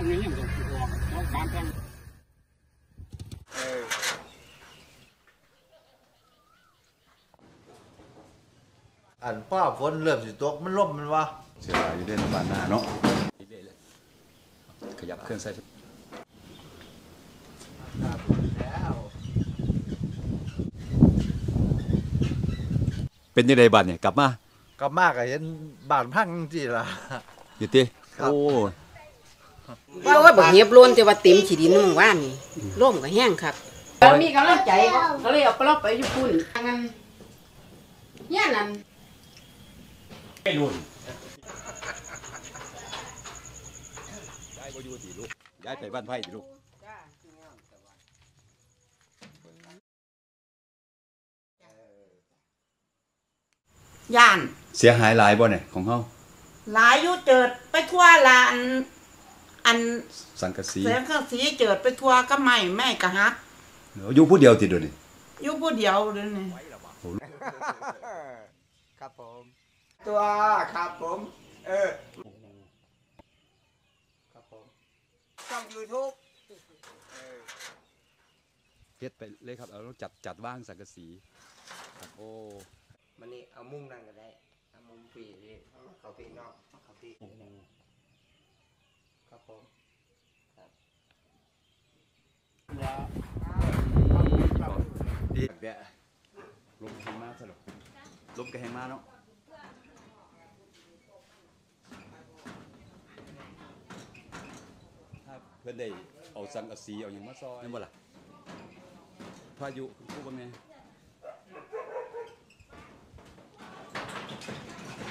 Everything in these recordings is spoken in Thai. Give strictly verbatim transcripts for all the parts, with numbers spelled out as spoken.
นี้ยังต้องตัวต้องการกันอันป้าฝนเริ่มสิตกมันล่มมันวะเสียดายอยู่เด่นบ้านหน้าเนาะขยับเครื่องใส่เป็นยังไงบ้านเนี่ยกลับมากลับมากอะเห็นบ้านพังจริงล่ะอยู่ติโอ้ว่าว่าแบบเหียบล้นแต่ว่าเต็มขีดินมึงว่านี่ร่มก็แห้งครับมีกำลังใจก็เลยเอาไปรอบไปอยู่พุ่นงั้นเนี่ยนั่นไม่นุ่นย้ายไปอยู่ที่ลูกย้ายไปบ้านไผ่ที่ลูกย่านเสียหายหลายบ่เนี่ยของเฮาหลายอยู่เจิดไปทั่วละอันอันสังกะสีเสียงเครื่องสีเจิดไปทั่วก็ไม่แม่กะฮักอยู่ผู้เดียวติดด้วยนี่อยู่ผู้เดียวเลยนี่ครับผมตัวครับผมเออครับผมช่องยูทูบเฮ็ดไปเลยครับเอาจัดจัดว่างสังกะสีครับโอ้มันนี่เอามุ้งนั่งก็ได้เอามุ้งปีนี่เขาปีนอกเขาปีครับผมดีแดดลมแห้งมากสรุปลมก็แห้งมากเนาะถ้าเพื่อนได้เอาสังกะสีเอาอย่างมาซอยนี่บ่ล่ะพายุผู้บ่แม่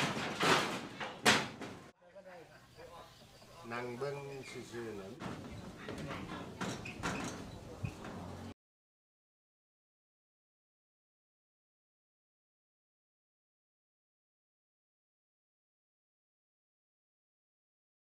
นั่งเบิ้งซื่อๆนั่น